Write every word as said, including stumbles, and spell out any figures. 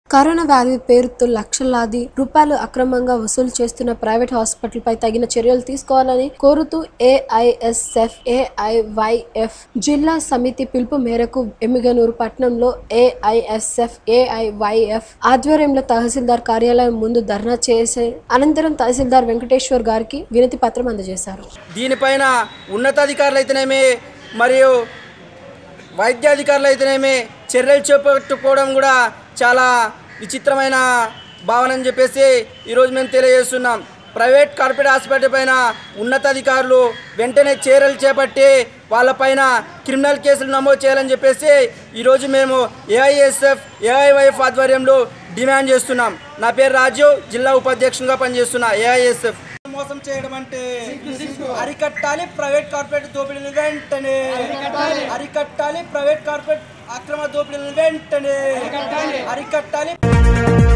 Corona వ్యాధి పేరుతో లక్షలాది రూపాయలు అక్రమంగా వసూలు చేస్తున్న ప్రైవేట్ హాస్పిటల్ పై తగిన చర్యలు తీసుకోవాలని కోరుతూ ఏఐఎస్ఎఫ్ ఏఐవైఎఫ్ జిల్లా సమితి పిలుపు మేరకు ఎమ్మిగనూరు పట్టణంలో ఏఐఎస్ఎఫ్ ఏఐవైఎఫ్ ఆధ్వర్యంలో తహసీల్దార్ కార్యాలయం ముందు ధర్నా చేసే అనంతరం తహసీల్దార్ వెంకటేశ్వర్ గారికి వినతి పత్రం అందజేశారు. దీనిపైన ఉన్నతాధికారులు అయితేనేమి మరియు వైద్యాధికారులు అయితేనేమి చర్యలు చేపట్టుకోవడం కూడా చాలా విచిత్రమైన భావన అని చెప్పేసి ఈరోజు మేము తెలియజేస్తున్నాం. ప్రైవేట్ కార్పొరేట్ హాస్పిటల్ పైన ఉన్నతాధికారులు వెంటనే చర్యలు చేపట్టి వాళ్ళపైన క్రిమినల్ కేసులు నమోదు చేయాలని చెప్పేసి ఈరోజు మేము ఏఐఎస్ఎఫ్ ఏఐవైఎఫ్ ఆధ్వర్యంలో డిమాండ్ చేస్తున్నాం. నా పేరు రాజు, జిల్లా ఉపాధ్యక్షునిగా పనిచేస్తున్నా. ఏఐఎస్ఎఫ్ మోసం చేయడం అంటే అరికట్టాలి, ప్రైవేట్ కార్పొరేట్ దోపిడీలు వెంటనే అరికట్టాలి, ప్రైవేట్ కార్పొరేట్ అక్రమ దోపిడీలు వెంటనే అరికట్టాలి.